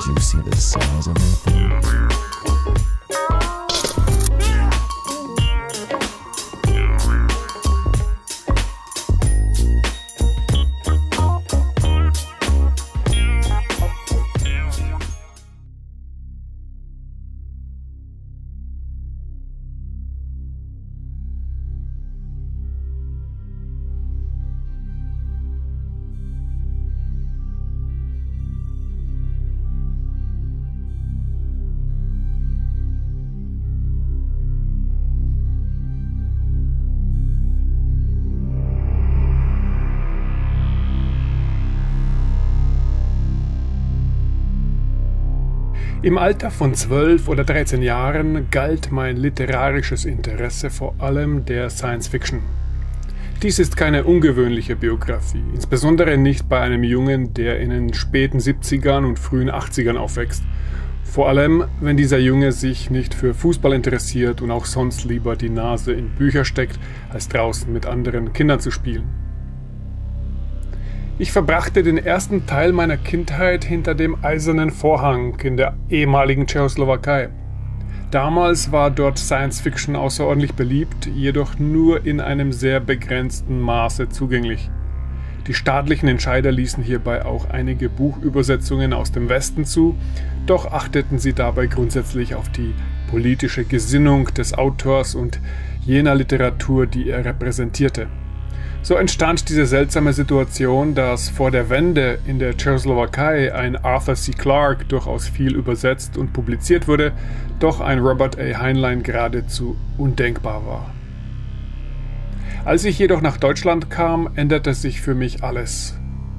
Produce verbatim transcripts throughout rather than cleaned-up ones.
you see the size of that thing? Im Alter von zwölf oder dreizehn Jahren galt mein literarisches Interesse vor allem der Science Fiction. Dies ist keine ungewöhnliche Biografie, insbesondere nicht bei einem Jungen, der in den späten siebzigern und frühen achtzigern aufwächst. Vor allem, wenn dieser Junge sich nicht für Fußball interessiert und auch sonst lieber die Nase in Bücher steckt, als draußen mit anderen Kindern zu spielen. Ich verbrachte den ersten Teil meiner Kindheit hinter dem Eisernen Vorhang in der ehemaligen Tschechoslowakei. Damals war dort Science Fiction außerordentlich beliebt, jedoch nur in einem sehr begrenzten Maße zugänglich. Die staatlichen Entscheider ließen hierbei auch einige Buchübersetzungen aus dem Westen zu, doch achteten sie dabei grundsätzlich auf die politische Gesinnung des Autors und jener Literatur, die er repräsentierte. So entstand diese seltsame Situation, dass vor der Wende in der Tschechoslowakei ein Arthur C. Clarke durchaus viel übersetzt und publiziert wurde, doch ein Robert A. Heinlein geradezu undenkbar war. Als ich jedoch nach Deutschland kam, änderte sich für mich alles.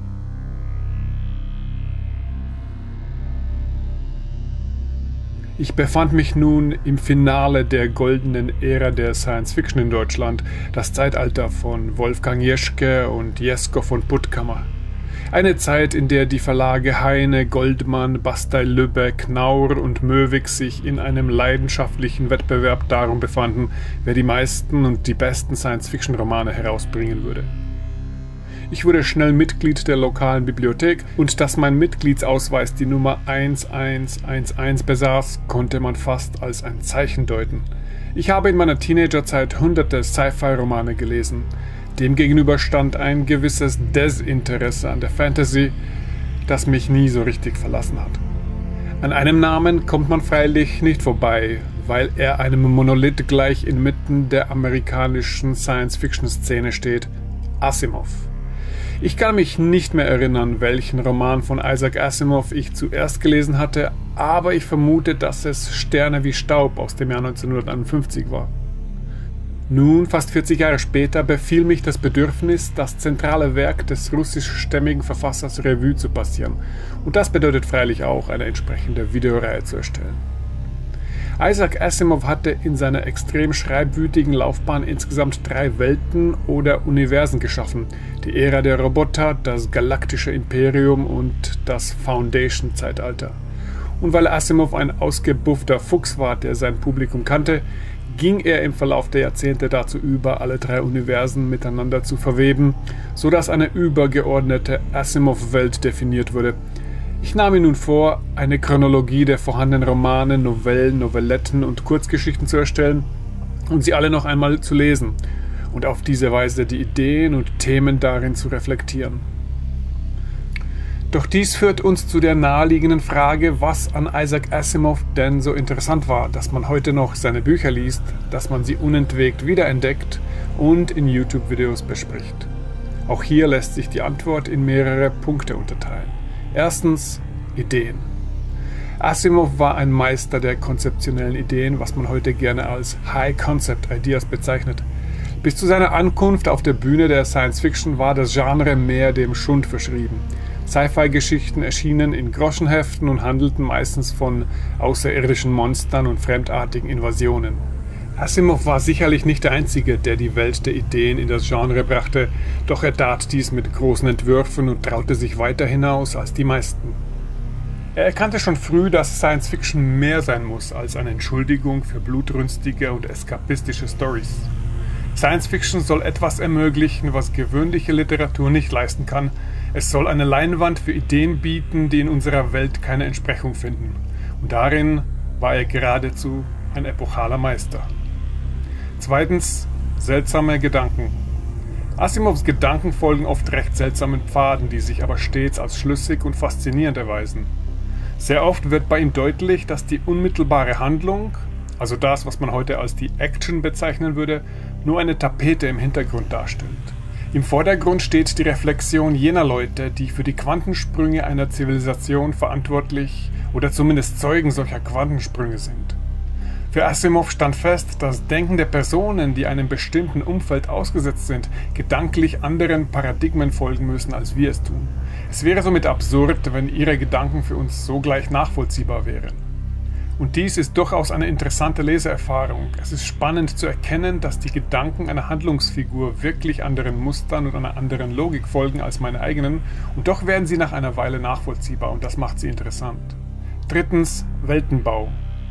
Ich befand mich nun im Finale der goldenen Ära der Science Fiction in Deutschland, das Zeitalter von Wolfgang Jeschke und Jesko von Puttkammer. Eine Zeit, in der die Verlage Heine, Goldmann, Bastei-Lübbe, Knaur und Möwig sich in einem leidenschaftlichen Wettbewerb darum befanden, wer die meisten und die besten Science-Fiction-Romane herausbringen würde. Ich wurde schnell Mitglied der lokalen Bibliothek und dass mein Mitgliedsausweis die Nummer eins eins eins eins besaß, konnte man fast als ein Zeichen deuten. Ich habe in meiner Teenagerzeit hunderte Sci-Fi-Romane gelesen. Demgegenüber stand ein gewisses Desinteresse an der Fantasy, das mich nie so richtig verlassen hat. An einem Namen kommt man freilich nicht vorbei, weil er einem Monolith gleich inmitten der amerikanischen Science-Fiction-Szene steht: Asimov. Ich kann mich nicht mehr erinnern, welchen Roman von Isaac Asimov ich zuerst gelesen hatte, aber ich vermute, dass es Sterne wie Staub aus dem Jahr neunzehnhunderteinundfünfzig war. Nun, fast vierzig Jahre später, befiel mich das Bedürfnis, das zentrale Werk des russischstämmigen Verfassers Revue zu passieren. Und das bedeutet freilich auch, eine entsprechende Videoreihe zu erstellen. Isaac Asimov hatte in seiner extrem schreibwütigen Laufbahn insgesamt drei Welten oder Universen geschaffen: die Ära der Roboter, das galaktische Imperium und das Foundation-Zeitalter. Und weil Asimov ein ausgebuffter Fuchs war, der sein Publikum kannte, ging er im Verlauf der Jahrzehnte dazu über, alle drei Universen miteinander zu verweben, sodass eine übergeordnete Asimov-Welt definiert wurde. Ich nahm mir nun vor, eine Chronologie der vorhandenen Romane, Novellen, Novelletten und Kurzgeschichten zu erstellen und sie alle noch einmal zu lesen und auf diese Weise die Ideen und Themen darin zu reflektieren. Doch dies führt uns zu der naheliegenden Frage, was an Isaac Asimov denn so interessant war, dass man heute noch seine Bücher liest, dass man sie unentwegt wiederentdeckt und in YouTube-Videos bespricht. Auch hier lässt sich die Antwort in mehrere Punkte unterteilen. Erstens, Ideen. Asimov war ein Meister der konzeptionellen Ideen, was man heute gerne als High-Concept-Ideas bezeichnet. Bis zu seiner Ankunft auf der Bühne der Science-Fiction war das Genre mehr dem Schund verschrieben. Sci-Fi-Geschichten erschienen in Groschenheften und handelten meistens von außerirdischen Monstern und fremdartigen Invasionen. Asimov war sicherlich nicht der Einzige, der die Welt der Ideen in das Genre brachte, doch er tat dies mit großen Entwürfen und traute sich weiter hinaus als die meisten. Er erkannte schon früh, dass Science Fiction mehr sein muss als eine Entschuldigung für blutrünstige und eskapistische Storys. Science Fiction soll etwas ermöglichen, was gewöhnliche Literatur nicht leisten kann. Es soll eine Leinwand für Ideen bieten, die in unserer Welt keine Entsprechung finden. Und darin war er geradezu ein epochaler Meister. Zweitens, seltsame Gedanken. Asimovs Gedanken folgen oft recht seltsamen Pfaden, die sich aber stets als schlüssig und faszinierend erweisen. Sehr oft wird bei ihm deutlich, dass die unmittelbare Handlung, also das, was man heute als die Action bezeichnen würde, nur eine Tapete im Hintergrund darstellt. Im Vordergrund steht die Reflexion jener Leute, die für die Quantensprünge einer Zivilisation verantwortlich oder zumindest Zeugen solcher Quantensprünge sind. Für Asimov stand fest, dass denkende Personen, die einem bestimmten Umfeld ausgesetzt sind, gedanklich anderen Paradigmen folgen müssen, als wir es tun. Es wäre somit absurd, wenn ihre Gedanken für uns so gleich nachvollziehbar wären. Und dies ist durchaus eine interessante Leseerfahrung. Es ist spannend zu erkennen, dass die Gedanken einer Handlungsfigur wirklich anderen Mustern und einer anderen Logik folgen als meine eigenen, und doch werden sie nach einer Weile nachvollziehbar, und das macht sie interessant. Drittens, Weltenbau.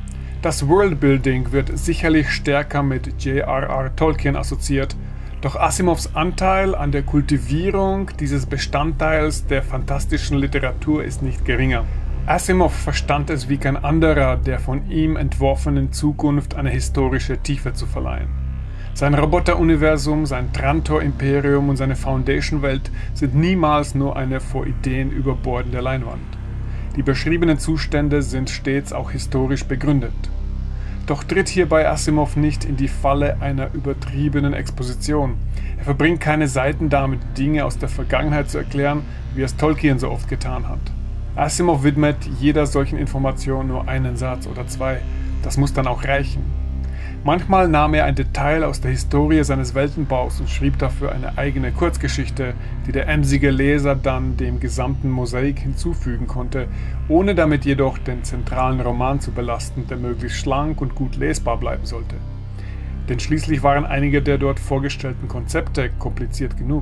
Das Worldbuilding wird sicherlich stärker mit J R R Tolkien assoziiert, doch Asimovs Anteil an der Kultivierung dieses Bestandteils der fantastischen Literatur ist nicht geringer. Asimov verstand es wie kein anderer, der von ihm entworfenen Zukunft eine historische Tiefe zu verleihen. Sein Roboteruniversum, sein Trantor-Imperium und seine Foundation-Welt sind niemals nur eine vor Ideen überbordende Leinwand. Die beschriebenen Zustände sind stets auch historisch begründet. Doch tritt hierbei Asimov nicht in die Falle einer übertriebenen Exposition. Er verbringt keine Seiten damit, Dinge aus der Vergangenheit zu erklären, wie es Tolkien so oft getan hat. Asimov widmet jeder solchen Information nur einen Satz oder zwei. Das muss dann auch reichen. Manchmal nahm er ein Detail aus der Historie seines Weltenbaus und schrieb dafür eine eigene Kurzgeschichte, die der emsige Leser dann dem gesamten Mosaik hinzufügen konnte, ohne damit jedoch den zentralen Roman zu belasten, der möglichst schlank und gut lesbar bleiben sollte. Denn schließlich waren einige der dort vorgestellten Konzepte kompliziert genug.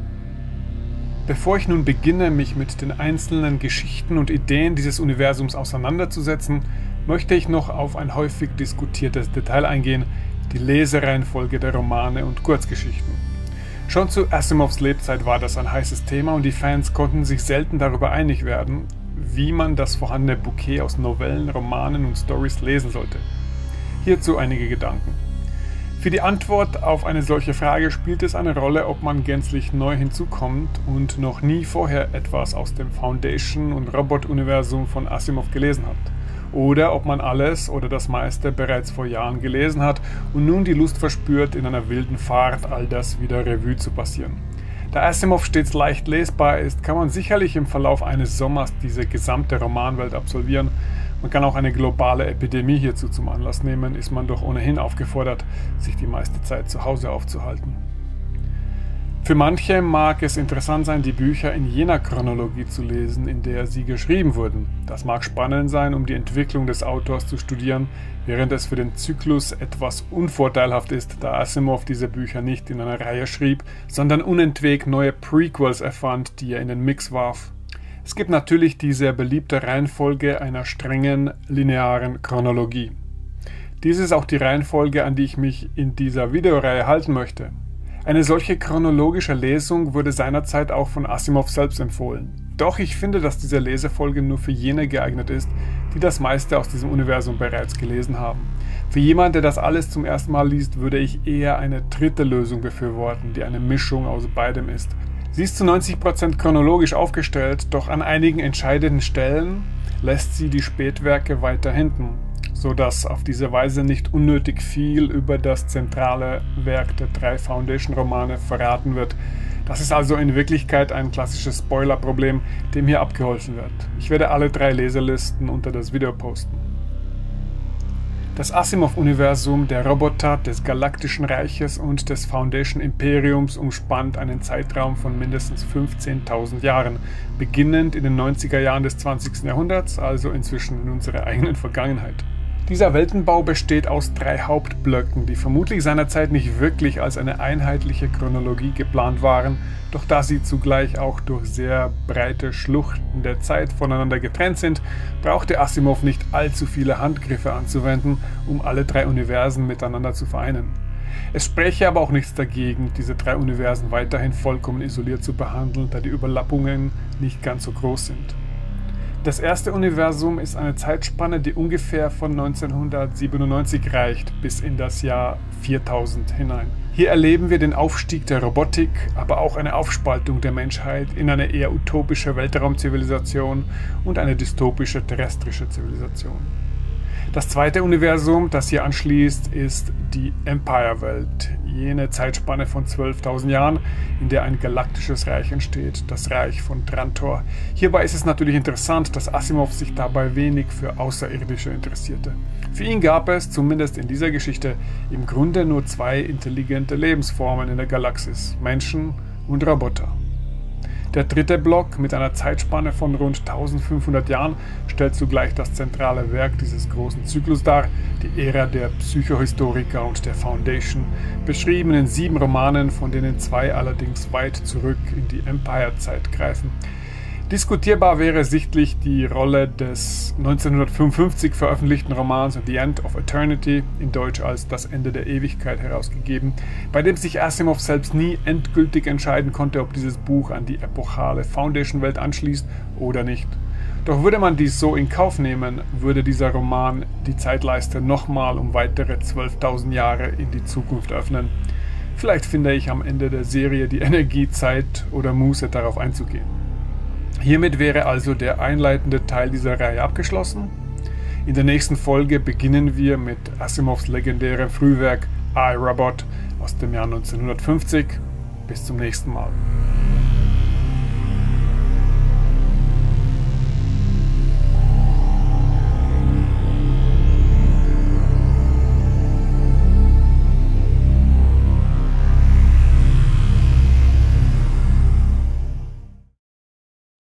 Bevor ich nun beginne, mich mit den einzelnen Geschichten und Ideen dieses Universums auseinanderzusetzen, möchte ich noch auf ein häufig diskutiertes Detail eingehen, die Lesereihenfolge der Romane und Kurzgeschichten. Schon zu Asimovs Lebzeit war das ein heißes Thema und die Fans konnten sich selten darüber einig werden, wie man das vorhandene Bouquet aus Novellen, Romanen und Storys lesen sollte. Hierzu einige Gedanken. Für die Antwort auf eine solche Frage spielt es eine Rolle, ob man gänzlich neu hinzukommt und noch nie vorher etwas aus dem Foundation- und Robot-Universum von Asimov gelesen hat. Oder ob man alles oder das meiste bereits vor Jahren gelesen hat und nun die Lust verspürt, in einer wilden Fahrt all das wieder Revue zu passieren. Da Asimov stets leicht lesbar ist, kann man sicherlich im Verlauf eines Sommers diese gesamte Romanwelt absolvieren. Man kann auch eine globale Epidemie hierzu zum Anlass nehmen, ist man doch ohnehin aufgefordert, sich die meiste Zeit zu Hause aufzuhalten. Für manche mag es interessant sein, die Bücher in jener Chronologie zu lesen, in der sie geschrieben wurden. Das mag spannend sein, um die Entwicklung des Autors zu studieren, während es für den Zyklus etwas unvorteilhaft ist, da Asimov diese Bücher nicht in einer Reihe schrieb, sondern unentwegt neue Prequels erfand, die er in den Mix warf. Es gibt natürlich die sehr beliebte Reihenfolge einer strengen, linearen Chronologie. Dies ist auch die Reihenfolge, an die ich mich in dieser Videoreihe halten möchte. Eine solche chronologische Lesung wurde seinerzeit auch von Asimov selbst empfohlen. Doch ich finde, dass diese Lesefolge nur für jene geeignet ist, die das meiste aus diesem Universum bereits gelesen haben. Für jemanden, der das alles zum ersten Mal liest, würde ich eher eine dritte Lösung befürworten, die eine Mischung aus beidem ist. Sie ist zu neunzig Prozent chronologisch aufgestellt, doch an einigen entscheidenden Stellen lässt sie die Spätwerke weiter hinten, sodass auf diese Weise nicht unnötig viel über das zentrale Werk der drei Foundation-Romane verraten wird. Das ist also in Wirklichkeit ein klassisches Spoiler-Problem, dem hier abgeholfen wird. Ich werde alle drei Leselisten unter das Video posten. Das Asimov-Universum der Roboter, des Galaktischen Reiches und des Foundation-Imperiums umspannt einen Zeitraum von mindestens fünfzehntausend Jahren, beginnend in den neunziger Jahren des zwanzigsten Jahrhunderts, also inzwischen in unserer eigenen Vergangenheit. Dieser Weltenbau besteht aus drei Hauptblöcken, die vermutlich seinerzeit nicht wirklich als eine einheitliche Chronologie geplant waren, doch da sie zugleich auch durch sehr breite Schluchten der Zeit voneinander getrennt sind, brauchte Asimov nicht allzu viele Handgriffe anzuwenden, um alle drei Universen miteinander zu vereinen. Es spräche aber auch nichts dagegen, diese drei Universen weiterhin vollkommen isoliert zu behandeln, da die Überlappungen nicht ganz so groß sind. Das erste Universum ist eine Zeitspanne, die ungefähr von neunzehnhundertsiebenundneunzig reicht bis in das Jahr viertausend hinein. Hier erleben wir den Aufstieg der Robotik, aber auch eine Aufspaltung der Menschheit in eine eher utopische Weltraumzivilisation und eine dystopische terrestrische Zivilisation. Das zweite Universum, das hier anschließt, ist die Empire-Welt, jene Zeitspanne von zwölftausend Jahren, in der ein galaktisches Reich entsteht, das Reich von Trantor. Hierbei ist es natürlich interessant, dass Asimov sich dabei wenig für Außerirdische interessierte. Für ihn gab es, zumindest in dieser Geschichte, im Grunde nur zwei intelligente Lebensformen in der Galaxis: Menschen und Roboter. Der dritte Block mit einer Zeitspanne von rund eintausendfünfhundert Jahren stellt zugleich das zentrale Werk dieses großen Zyklus dar, die Ära der Psychohistoriker und der Foundation, beschrieben in sieben Romanen, von denen zwei allerdings weit zurück in die Empire-Zeit greifen. Diskutierbar wäre sichtlich die Rolle des neunzehnhundertfünfundfünfzig veröffentlichten Romans The End of Eternity, in Deutsch als Das Ende der Ewigkeit herausgegeben, bei dem sich Asimov selbst nie endgültig entscheiden konnte, ob dieses Buch an die epochale Foundation-Welt anschließt oder nicht. Doch würde man dies so in Kauf nehmen, würde dieser Roman die Zeitleiste nochmal um weitere zwölftausend Jahre in die Zukunft öffnen. Vielleicht finde ich am Ende der Serie die Energie, Zeit oder Muße, darauf einzugehen. Hiermit wäre also der einleitende Teil dieser Reihe abgeschlossen. In der nächsten Folge beginnen wir mit Asimovs legendärem Frühwerk I, Robot aus dem Jahr neunzehnhundertfünfzig. Bis zum nächsten Mal.